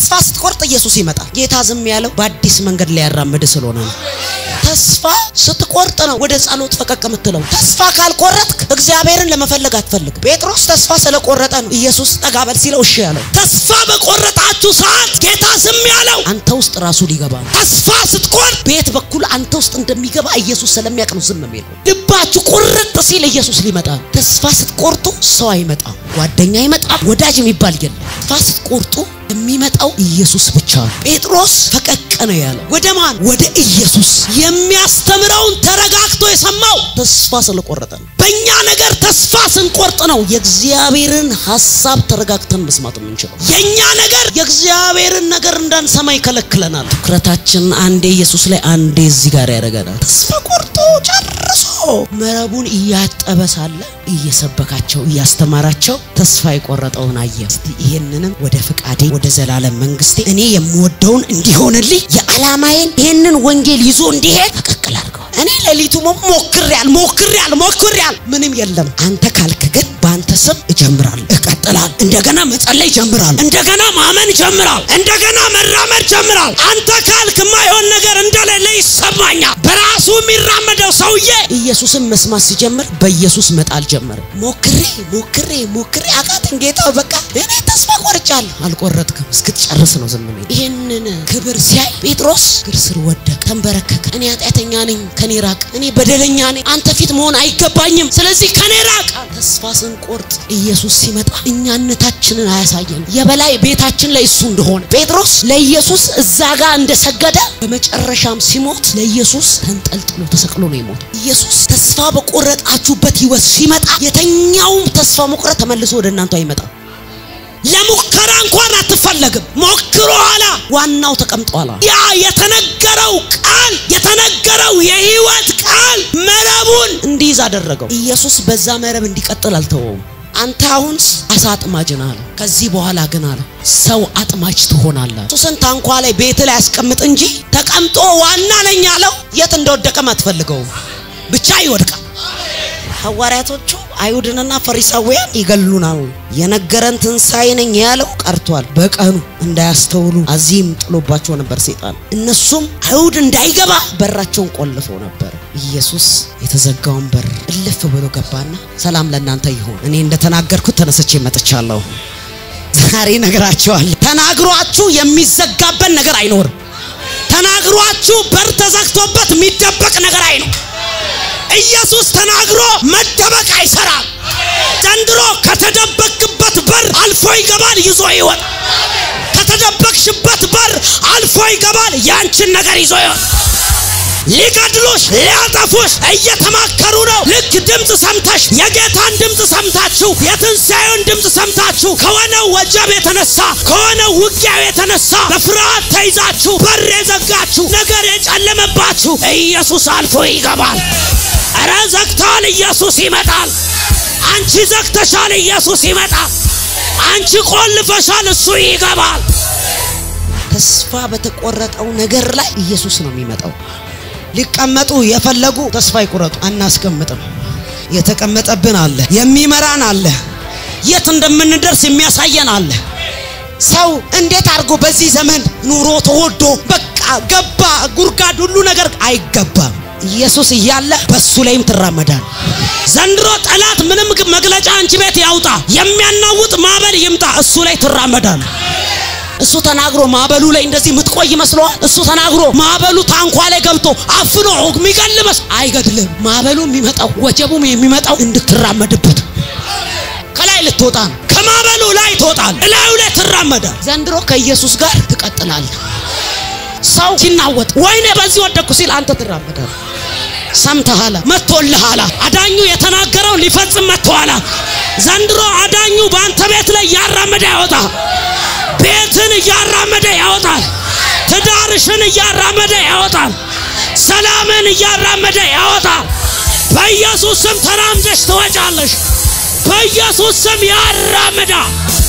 ተስፋ ስትቆርጥ ኢየሱስ ይመጣል ጌታ ዝም ያለው በአዲስ መንገድ ላይ ያራመደ ስለሆነ ነው ተስፋ ስትቆርጥ ነው ወደ ጸሎት ፈቀቅ የምትለው ተስፋ ካልቆረጥክ እግዚአብሔርን ለመፈለግ አትፈልግ ጴጥሮስ ተስፋ ስለቆረጠ ነው ኢየሱስ ተጋበል ሲለው እሺ ያለው ተስፋ በቆረጣችሁ ሰዓት ጌታ ዝም ያለው አንተ ውስጥ ራሱ ሊገባ ነው ተስፋ ስትቆርጥ ቤት በኩል አንተ ውስጥ እንደሚገባ ኢየሱስ ስለሚያውቅ ነው ዝም የሚለው ልባችሁ ቁርጥ ሲል ኢየሱስ ሊመጣ ተስፋ ስትቆርጡ ሰው አይመጣም ጓደኛ አይመጣም ወዳጅ የሚባል የለም ተስፋ ስትቆርጡ የሚመጣው ኢየሱስ ብቻ ነው ጴጥሮስ ፈቀቅ ነው ያለው ወደ ማን ወደ ኢየሱስ የሚያስተምረውን ተረጋግቶ የሰማው ተስፋ ስለቆረጠ ነው በእኛ ነገር ተስፋ ስንቆርጥ ነው የእግዚአብሔርን ሐሳብ ተረጋግተን መስማት የምንችለው የኛ ነገር የእግዚአብሔርን ነገር እንዳንሰማ ይከለክለናል ትኩረታችን አንዴ ኢየሱስ ላይ አንዴ እዚህ ጋር ያደርገናል ተስፋ ቆርጦ ጨርሶ መረቡን እያጠበሳለ እየሰበካቸው እያስተማራቸው ተስፋ ይቆረጠውን አየ እስቲ ይሄንንም ወደ ፍቃዴ ወደ ዘላለም መንግስቴ እኔ የምወደውን እንዲሆንልኝ የዓላማዬን ይሄንን ወንጌል ይዞ እንዲሄድ ተከክል አድርገው እኔ ለሊቱ ሞክሬያል ምንም የለም አንተ ካልክ ግን ባንተ ስም እጀምራለሁ እቀጥላለሁ እንደገና መጸለይ ጀምራለሁ እንደገና ማመን ጀምራለሁ እንደገና መራመድ ጀምራለሁ አንተ ካልክ ማይሆን ነገር እንደሌለ ይሰማኛል በራሱ የሚራመደው ሰውዬ ኢየሱስን መስማት ሲጀምር በኢየሱስ መጣል ጀመረ ሞክሬ አቃተኝ ጌታ በቃ እኔ ተስፋ ቆርጫለሁ አልቆረጥክም እስክትጨርስ ነው ዝም ብለህ ይሄንን ክብር ሲያይ ጴጥሮስ ግርስር ወደቀ ተንበረከከ እኔ ኃጢአተኛ ነኝ ከኔ ራቅ እኔ በደለኛ ነኝ አንተ ፊት መሆን አይገባኝም ስለዚህ ከኔ ራቅ ተስፋ ስንቆርጥ ኢየሱስ ሲመጣ እኛነታችንን አያሳየን የበላይ ቤታችን ላይ እሱ እንደሆነ ጴጥሮስ ለኢየሱስ እዛ ጋር እንደሰገደ በመጨረሻም ሲሞት ለኢየሱስ ተንጠልጥሎ ተሰቅሎ ነው የሞተው ኢየሱስ ተስፋ በቆረጣችሁበት ህይወት ሲመጣ የተኛው ተስፋ መቁረጥ ተመልሶ ወደ እናንተ አይመጣም ለሙከራ እንኳን አትፈልግም ሞክሩ አላ ዋናው ተቀምጧል ያ የተነገረው ቃል የተነገረው የህይወት ቃል መረቡን እንዲይዝ አደረገው ኢየሱስ በዛ መረብ እንዲቀጥል አልተወውም አንተ አሁን አሳ አጥማጅ ነህ አለ ከዚህ በኋላ ግን አለ ሰው አጥማጅ ትሆናለህ ኢየሱስን ታንኳ ላይ ቤት ላይ ያስቀምጥ እንጂ ተቀምጦ ዋና ነኝ አለው የት እንደወደቀም አትፈልገው ብቻ ይወድቃል ሐዋርያቶቹ አይሁድንና ፈሪሳውያን ይገሉናል የነገረን ትንሳኤ ነኝ ያለው ቀርቷል በቀኑ እንዳያስተውሉ አዚም ጥሎባቸው ነበር ሰይጣን እነሱም አይሁድ እንዳይገባ በራቸውን ቆልፈው ነበር ኢየሱስ የተዘጋውን በር እልፍ ብሎ ገባና ሰላም ለእናንተ ይሁን እኔ እንደተናገርኩት ተነስቼ መጥቻለሁ ዛሬ ነገራችኋለሁ ተናግሯችሁ የሚዘጋበት ነገር አይኖርም ተናግሯችሁ በር ተዘግቶበት የሚደበቅ ነገር አይኖርም ኢየሱስ ተናግሮ መደበቅ አይሰራም ዘንድሮ ከተደበቅበት በር አልፎ ይገባል ይዞ ይወጣል ከተደበቅሽበት በር አልፎ ይገባል ያንቺን ነገር ይዞ ይወጣል ሊገድሉሽ ሊያጠፉሽ እየተማከሩ ነው ልክ ድምጽ ሰምተሽ የጌታን ድምጽ ሰምታችሁ የትንሳኤውን ድምጽ ሰምታችሁ ከሆነው ወጀብ የተነሳ ከሆነው ውጊያው የተነሳ በፍርሃት ተይዛችሁ በር የዘጋችሁ ነገር የጨለመባችሁ ኢየሱስ አልፎ ይገባል አረ ዘግታል ኢየሱስ ይመጣል አንቺ ዘግተሻል ኢየሱስ ይመጣል አንቺ ቆልፈሻል እሱ ይገባል ተስፋ በተቆረጠው ነገር ላይ ኢየሱስ ነው የሚመጣው ሊቀመጡ የፈለጉ ተስፋ ይቆረጡ አናስቀምጥም የተቀመጠብን አለ የሚመራን አለ የት እንደምንደርስ የሚያሳየን አለ ሰው እንዴት አድርጎ በዚህ ዘመን ኑሮ ተወዶ በቃ ገባ ጉርጋድ ሁሉ ነገር አይገባም ኢየሱስ ይያለ በሱ ላይም ተራመዳል ዘንድሮ ጠላት ምንም መግለጫ አንቺ ቤት ያውጣ የሚያናውጥ ማበል ይምጣ እሱ ላይ ተራመዳል እሱ ተናግሮ ማበሉ ላይ እንደዚህ ምትቆይ መስሏል እሱ ተናግሮ ማበሉ ታንኳ ላይ ገብቶ አፍኖ የሚገልበስ አይገድልም ማበሉ የሚመጣው ወጀቡም የሚመጣው እንድትራመድበት ከላይ ልትወጣ ከማበሉ ላይ ትወጣል እላዩ ላይ ተራመዳል ዘንድሮ ከኢየሱስ ጋር ትቀጥላል ሰው ሲናወጥ ወይኔ በዚህ ወደኩ ሲል አንተ ተራመዳል ሰምተሃል መጥቶልሃል አዳኙ የተናገረው ሊፈጽም መጥቷል ዘንድሮ አዳኙ ባንተ ቤት ላይ ያራመደ ያወጣ ቤትን ያራመደ ያወጣል ትዳርሽን ያራመደ ያወጣል ሰላምን ያራመደ ያወጣል በኢየሱስ ስም ተራምደሽ ትወጫለሽ በኢየሱስ ስም ያራመዳ